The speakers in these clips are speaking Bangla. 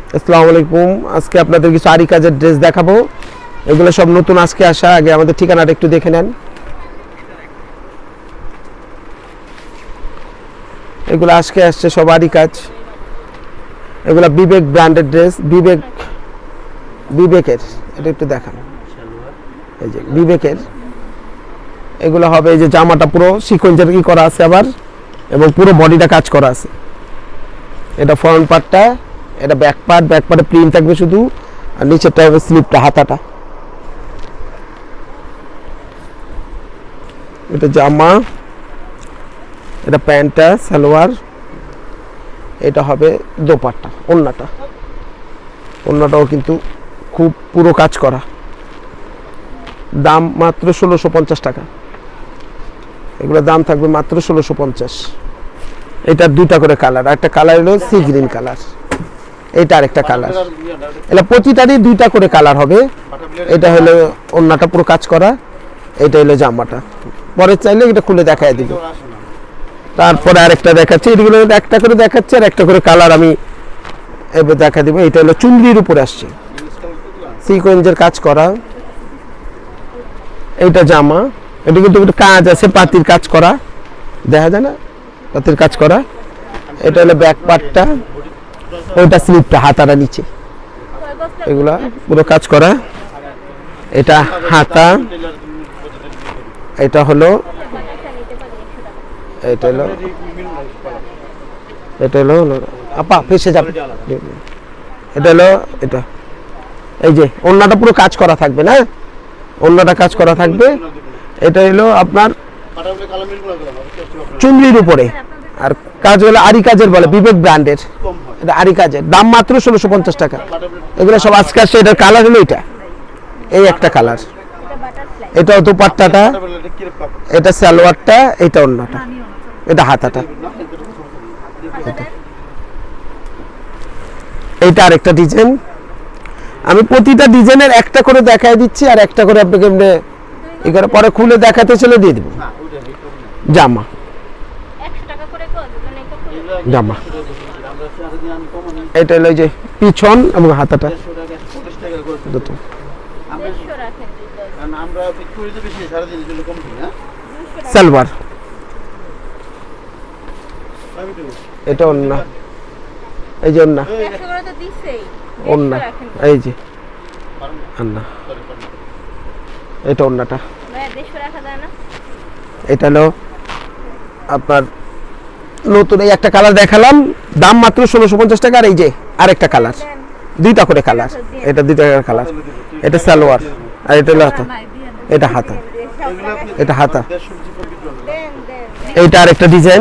আসসালামু আলাইকুম। আজকে আপনাদের কিছু আরি কাজের ড্রেস দেখাবো। এগুলো সব নতুন আজকে আসা। আগে আমাদের ঠিকানাটা একটু দেখে নেন। এগুলো আজকে আসছে সব আরি কাজ। এগুলো বিবেক ব্র্যান্ডের ড্রেস, বিবেকের। এটা একটু দেখান, এই যে বিবেকের। এগুলো হবে এই যে জামাটা পুরো সিকোয়েন্সের কি করা আছে আবার, এবং পুরো বডিটা কাজ করা আছে। এটা ফ্রন্ট পার্টটা, এটা ব্যাক পার্টে প্রিন্ট থাকবে শুধু, আর নিচেরটা হবে স্লিপটা, হাতাটা। এটা জামা, এটা প্যান্টটা, সালোয়ার। এটা হবে দোপাট্টা, ওন্নাটাও কিন্তু খুব পুরো কাজ করা। দাম মাত্র 1650 টাকা। এগুলোর দাম থাকবে মাত্র 1650। এটা দুইটা করে কালার, একটা কালার হলো সি গ্রিন কালার, এটা আরেকটা কালার। এটা প্রতিটারই দুইটা করে কালার হবে। এটা হলো ওন্নাটা পুরো কাজ করা, এটা হলো জামাটা। পরে চাইলে এটা খুলে দেখায় দিব। তারপরে আরেকটা দেখাচ্ছি, এগুলো একটা করে দেখাচ্ছে আর একটা করে কালার আমি এবার দেখা দিব। এটা হলো চুনরির উপরে আসছে, সিকোয়েন্সের কাজ করা। এইটা জামা, এটা কিন্তু একটু কাজ আছে, পাতির কাজ করা, দেখা যায় না, পাতির কাজ করা। এটা হলো ব্যাক পার্টটা, ওইটা স্লিপটা, হাতাটা নিচে, এগুলা পুরো কাজ করা। এটা হাতা, এটা হলো আপা ফেসে যাবে। এটা হলো এটা, এই যে ওন্নাটা পুরো কাজ করা থাকবে না, ওন্নাটা কাজ করা থাকবে। এটা হলো আপনার চুনরির উপরে, আর কাজ হলো আরি কাজের বলে, বিবেক ব্র্যান্ডের। এটা আরি কাজের, দাম মাত্র 1650 টাকা। এগুলো সব আজকে আসছে। এটার কালার হলো এটা, এই একটা কালার। এটাও দোপাট্টাটা, এটা সালোয়ারটা, এটা ওন্নাটা, এটা হাতাটা। এইটা আরেকটা ডিজাইন। আমি প্রতিটা ডিজাইনের একটা করে দেখাই দিচ্ছি, আর একটা করে আপনাকে এমনি এখানে পরে খুলে দেখাতে চলে দিয়ে দিব। জামা, জামা এটা হলো যে পিছন এবং হাতাটা দুটো। সালোয়ার, এটা ওন্না, এই যে ওন্না, ওন্না, এই যে ওন্না, এটা ওন্নাটা। এটা হলো আপনার নতুন এই একটা কালার দেখালাম, দাম মাত্র 1650 টাকা। আর এই যে আরেকটা কালার, দুইটা করে কালার, এটা দুইটা কালার। এটা সালোয়ার, আর এটা হলো হাতা, এটা হাতা, এটা হাতা। এইটা আরেকটা ডিজাইন।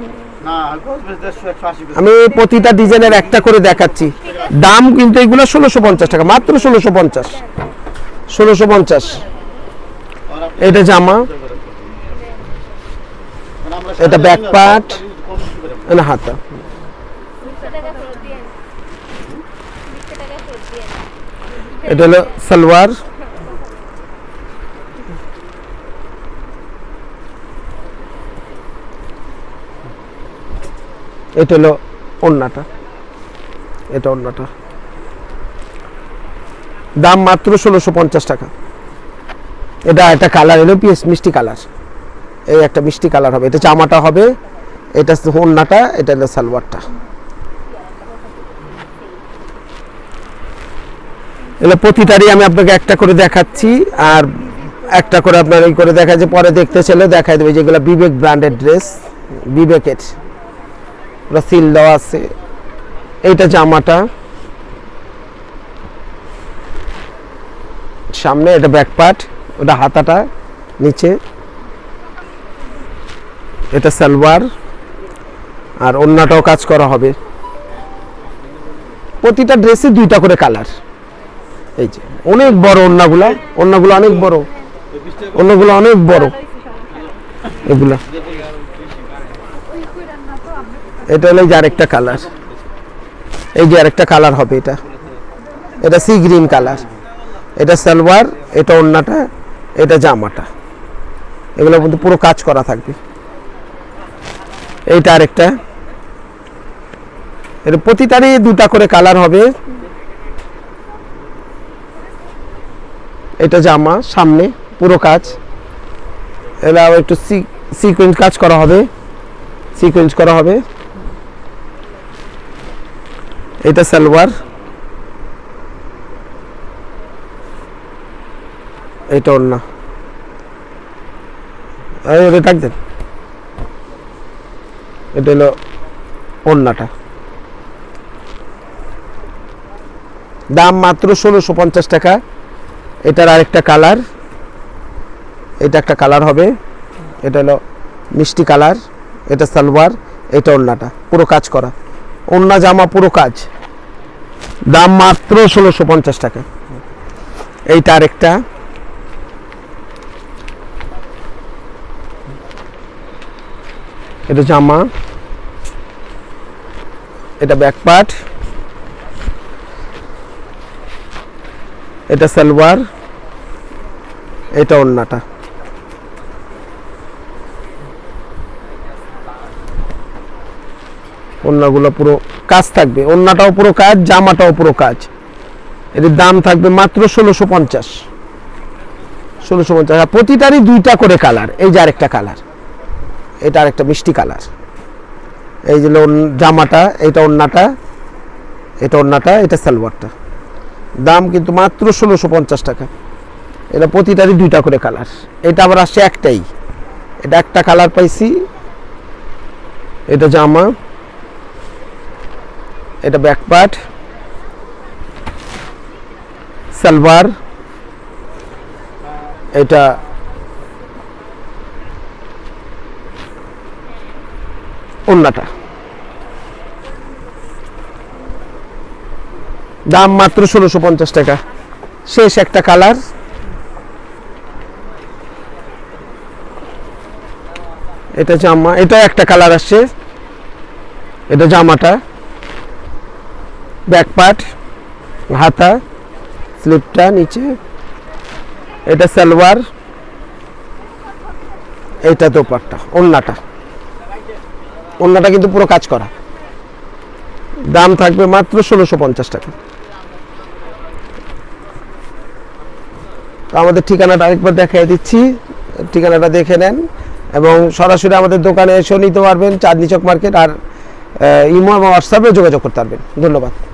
আমি প্রতিটা ডিজাইনের একটা করে দেখাচ্ছি, দাম কিন্তু এগুলো 1650 টাকা, মাত্র 1650। এটা জামা, এটা ব্যাক পার্ট, এটা হাতা। এটা হলো সালোয়ার, এটা হলো ওন্নাটা, এটা ওন্নাটা। দাম মাত্র 1650 টাকা। এটা একটা কালার হলো পিএস মিষ্টি কালার, এই একটা মিষ্টি কালার হবে। এটা জামাটা হবে, এটা ওন্নাটা, এটা হলো সালোয়ারটা। এগুলো প্রতিটারই আমি আপনাকে একটা করে দেখাচ্ছি, আর একটা করে আপনার এই করে দেখা, যে পরে দেখতে চলে দেখাই দেবে। যেগুলো বিবেক ব্র্যান্ডের ড্রেস, বিবেকের, ওটা সিল দেওয়া আছে। এইটা জামাটা সামনে, এটা ব্যাক পার্ট, ওটা হাতাটা নিচে, এটা সালোয়ার, আর ওন্নাটাও কাজ করা হবে। প্রতিটা ড্রেসে দুইটা করে কালার। এই যে অনেক বড় ওন্নাগুলো, অনেক বড়, ওন্নাগুলো অনেক বড় এগুলা। এটা হলো যে আরেকটা কালার, এই যে আরেকটা কালার হবে। এটা সি গ্রিন কালার, এটা সালোয়ার, এটা ওন্নাটা, এটা জামাটা। এগুলোর মধ্যে পুরো কাজ করা থাকবে। এইটা আরেকটা, এর প্রতিটারই দুটা করে কালার হবে। এটা জামা, সামনে পুরো কাজ, এটা একটু সিকোয়েন্স কাজ করা হবে, সিকোয়েন্স করা হবে। এটা সালোয়ার, এটা ওড়না, ডাক দেন। এটা হলো ওড়নাটা, দাম মাত্র 1650 টাকা। এটার আরেকটা কালার, এটা একটা কালার হবে, এটা হলো মিষ্টি কালার। এটা সালোয়ার, এটা ওড়নাটা পুরো কাজ করা, ওড়না জামা পুরো কাজ, দাম মাত্র 1650 টাকা। এইটা আরেকটা, এটা জামা, এটা ব্যাক পার্ট, এটা সালোয়ার, এটা ওড়নাটা। ওড়নাগুলো পুরো কাজ থাকবে, ওড়নাটাও পুরো কাজ, জামাটাও পুরো কাজ। এর দাম থাকবে মাত্র 1650। 1650, প্রতিটারই দুইটা করে কালার। এই যে আরেকটা কালার, এটা আরেকটা মিষ্টি কালার। এই যে জামাটা, এটা ওড়নাটা, এটা ওড়নাটা, এটা সালোয়ারটা। দাম কিন্তু মাত্র 1650 টাকা। এটা প্রতিটারই দুইটা করে কালার। এটা আবার আসছে একটাই, এটা একটা কালার পাইছি। এটা জামা, এটা ব্যাক পার্ট, সালোয়ার, এটা ওড়নাটা। দাম মাত্র 1650 টাকা। শেষ একটা কালার, এটা জামা, এটা একটা কালার আসছে। এটা জামাটা, ব্যাক পার্ট, হাতা, স্লিপটা নিচে, এটা সালোয়ার, এটা দোপাট্টা, ওড়নাটা। ওড়নাটা কিন্তু পুরো কাজ করা, দাম থাকবে মাত্র 1650 টাকা। আমাদের ঠিকানাটা আরেকবার দেখিয়ে দিচ্ছি, ঠিকানাটা দেখে নেন এবং সরাসরি আমাদের দোকানে এসেও নিতে পারবেন, চাঁদনী চক মার্কেট। আর ইমো এবং হোয়াটসঅ্যাপে যোগাযোগ করতে পারবেন। ধন্যবাদ।